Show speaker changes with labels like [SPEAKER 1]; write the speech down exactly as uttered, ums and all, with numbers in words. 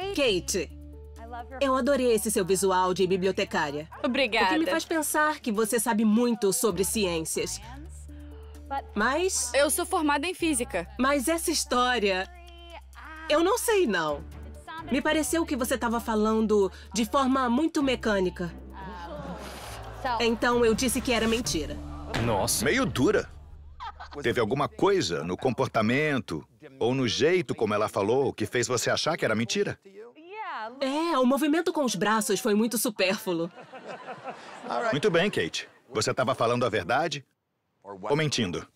[SPEAKER 1] Kate, eu adorei esse seu visual de bibliotecária.
[SPEAKER 2] Obrigada.
[SPEAKER 1] O que me faz pensar que você sabe muito sobre ciências. Mas...
[SPEAKER 2] Eu sou formada em física.
[SPEAKER 1] Mas essa história... Eu não sei, não. Me pareceu que você estava falando de forma muito mecânica. Então eu disse que era mentira.
[SPEAKER 3] Nossa.
[SPEAKER 4] Meio dura. Teve alguma coisa no comportamento ou no jeito como ela falou que fez você achar que era mentira?
[SPEAKER 1] É, o movimento com os braços foi muito supérfluo.
[SPEAKER 4] Muito bem, Kate. Você estava falando a verdade ou mentindo?